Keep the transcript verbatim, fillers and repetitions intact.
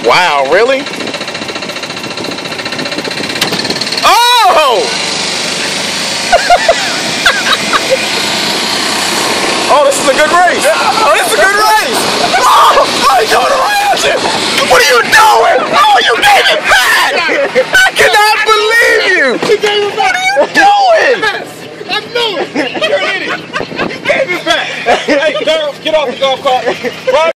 Wow, really? Oh! Oh, this is a good race. Oh, this is a good race. Oh, oh, he's going around you. What are you doing? Oh, you gave it back. I cannot believe you. He gave it back. What are you doing? I knew it. You're an idiot. He gave it back. Hey, Daryl, get off the golf cart. Right.